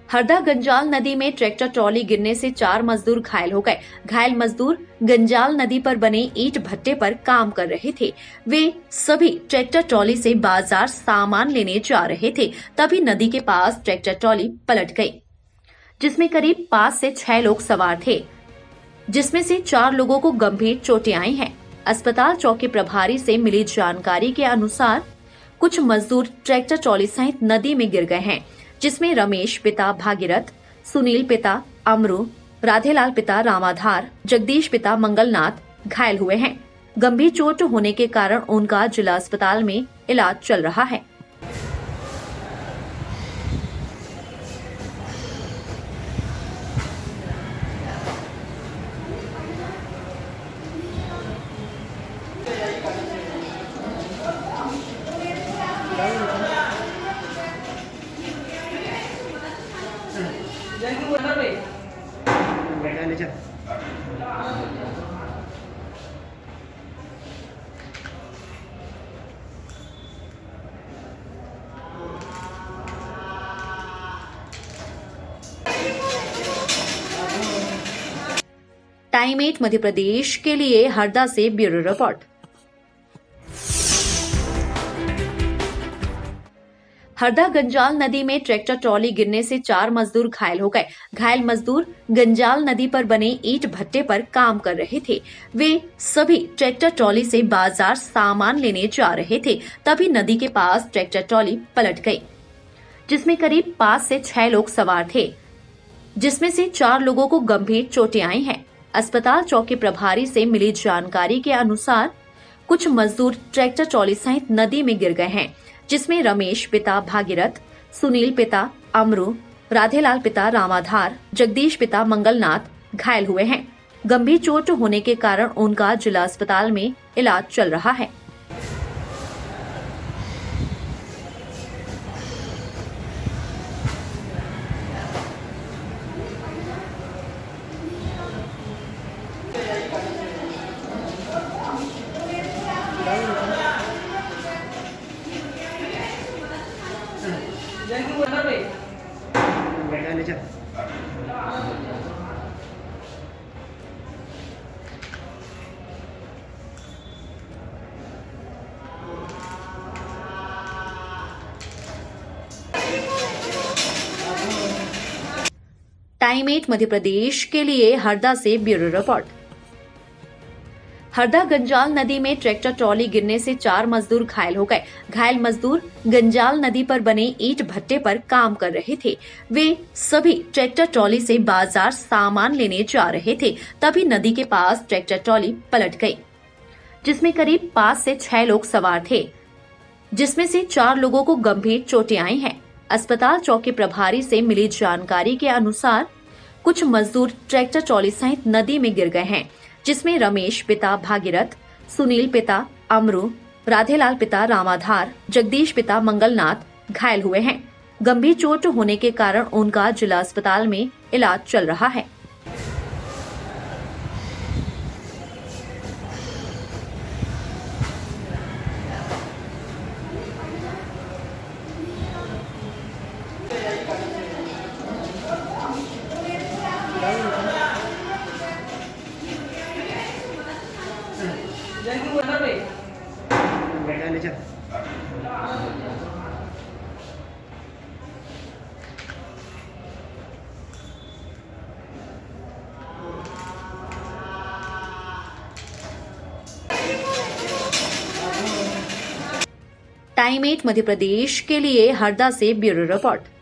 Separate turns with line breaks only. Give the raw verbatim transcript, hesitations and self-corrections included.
हरदा गंजाल नदी में tractor trolley गिरने से चार मजदूर घायल हो गए। घायल मजदूर गंजाल नदी पर बने ईंट भट्टे पर काम कर रहे थे। वे सभी ट्रैक्टर ट्रॉली से बाजार सामान लेने जा रहे थे, तभी नदी के पास ट्रैक्टर ट्रॉली पलट गई, जिसमें करीब पाँच से छह लोग सवार थे, जिसमें से चार लोगों को गंभीर चोटें आई हैं। अस्पताल चौकी प्रभारी से मिली जानकारी के अनुसार कुछ मजदूर ट्रैक्टर ट्रॉली सहित नदी में गिर गए हैं, जिसमें रमेश पिता भागीरथ, सुनील पिता अमरू, राधेलाल पिता रामाधार, जगदीश पिता मंगलनाथ घायल हुए हैं। गंभीर चोट होने के कारण उनका जिला अस्पताल में इलाज चल रहा है।
बैठा ले चल।
टाइम एट मध्य प्रदेश के लिए हरदा से ब्यूरो रिपोर्ट। हरदा गंजाल नदी में ट्रैक्टर ट्रॉली गिरने से चार मजदूर घायल हो गए। घायल मजदूर गंजाल नदी पर बने ईंट भट्टे पर काम कर रहे थे। वे सभी ट्रैक्टर ट्रॉली से बाजार सामान लेने जा रहे थे, तभी नदी के पास ट्रैक्टर ट्रॉली पलट गई, जिसमें करीब पाँच से छह लोग सवार थे, जिसमें से चार लोगों को गंभीर चोटें आई हैं। अस्पताल चौकी प्रभारी से मिली जानकारी के अनुसार कुछ मजदूर ट्रैक्टर ट्रॉली सहित नदी में गिर गए हैं, जिसमें रमेश पिता भागीरथ, सुनील पिता अमरू, राधेलाल पिता रामाधार, जगदीश पिता मंगलनाथ घायल हुए हैं। गंभीर चोट होने के कारण उनका जिला अस्पताल में इलाज चल रहा है।
बैठा ले चल।
टाइम एट मध्य प्रदेश के लिए हरदा से ब्यूरो रिपोर्ट। हरदा गंजाल नदी में ट्रैक्टर ट्रॉली गिरने से चार मजदूर घायल हो गए। घायल मजदूर गंजाल नदी पर बने ईंट भट्टे पर काम कर रहे थे। वे सभी ट्रैक्टर ट्रॉली से बाजार सामान लेने जा रहे थे, तभी नदी के पास ट्रैक्टर ट्रॉली पलट गई, जिसमें करीब पाँच से छह लोग सवार थे, जिसमें से चार लोगों को गंभीर चोटें आई हैं। अस्पताल चौकी प्रभारी से मिली जानकारी के अनुसार कुछ मजदूर ट्रैक्टर ट्रॉली सहित नदी में गिर गए हैं, जिसमें रमेश पिता भागीरथ, सुनील पिता अमरू, राधेलाल पिता रामाधार, जगदीश पिता मंगलनाथ घायल हुए हैं। गंभीर चोट होने के कारण उनका जिला अस्पताल में इलाज चल रहा है।
बैठा ले चल।
टाइम एट मध्य प्रदेश के लिए हरदा से ब्यूरो रिपोर्ट।